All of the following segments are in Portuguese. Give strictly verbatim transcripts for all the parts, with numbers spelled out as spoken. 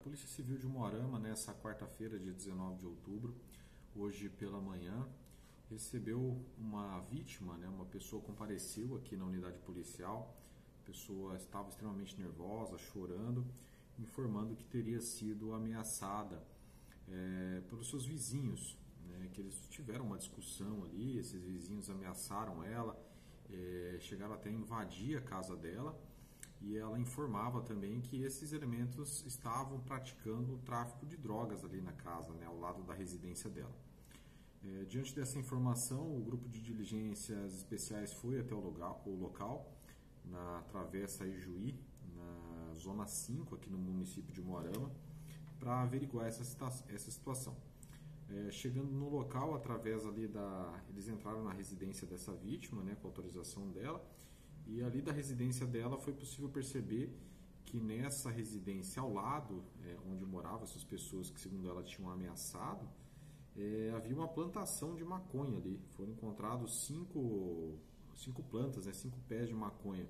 Polícia Civil de Umuarama, nessa quarta-feira, dia dezenove de outubro, hoje pela manhã, recebeu uma vítima, né, uma pessoa compareceu aqui na unidade policial, a pessoa estava extremamente nervosa, chorando, informando que teria sido ameaçada é, pelos seus vizinhos, né, que eles tiveram uma discussão ali, esses vizinhos ameaçaram ela, é, chegaram até a invadir a casa dela, e ela informava também que esses elementos estavam praticando o tráfico de drogas ali na casa, né, ao lado da residência dela. É, diante dessa informação, o grupo de diligências especiais foi até o local, o local na Travessa Ijuí, na Zona cinco, aqui no município de Umuarama, para averiguar essa, essa situação. É, chegando no local, através ali da... eles entraram na residência dessa vítima, né, com autorização dela, e ali da residência dela foi possível perceber que nessa residência ao lado, é, onde moravam essas pessoas que segundo ela tinham ameaçado, é, havia uma plantação de maconha ali. Foram encontrados cinco, cinco plantas, né, cinco pés de maconha.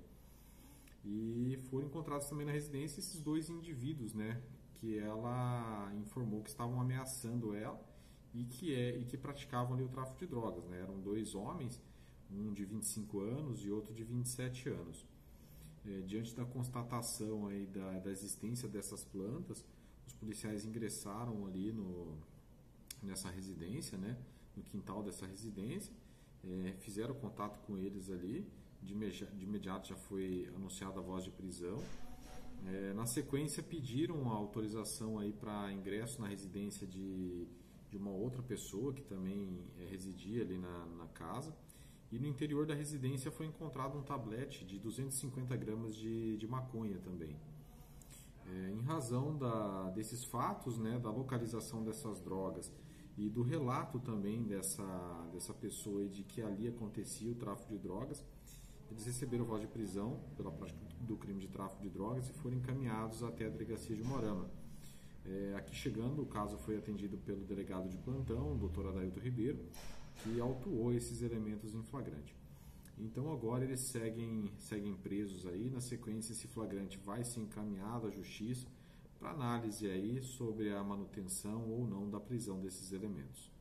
E foram encontrados também na residência esses dois indivíduos, né, que ela informou que estavam ameaçando ela e que, é, e que praticavam ali o tráfico de drogas, né. Eram dois homens, um de vinte e cinco anos e outro de vinte e sete anos. É, diante da constatação aí da, da existência dessas plantas, os policiais ingressaram ali no, nessa residência, né, no quintal dessa residência, é, fizeram contato com eles ali, de, de imediato já foi anunciada a voz de prisão. É, na sequência pediram a autorização aí para ingresso na residência de, de uma outra pessoa que também é, residia ali na, na casa. E no interior da residência foi encontrado um tablete de duzentos e cinquenta gramas de, de maconha também. É, em razão da, desses fatos, né, da localização dessas drogas e do relato também dessa, dessa pessoa e de que ali acontecia o tráfico de drogas, eles receberam voz de prisão pela prática do crime de tráfico de drogas e foram encaminhados até a delegacia de Umuarama. É, aqui chegando, o caso foi atendido pelo delegado de plantão, o doutor Adailto Ribeiro, que autuou esses elementos em flagrante. Então agora eles seguem, seguem presos aí, na sequência esse flagrante vai ser encaminhado à justiça para análise aí sobre a manutenção ou não da prisão desses elementos.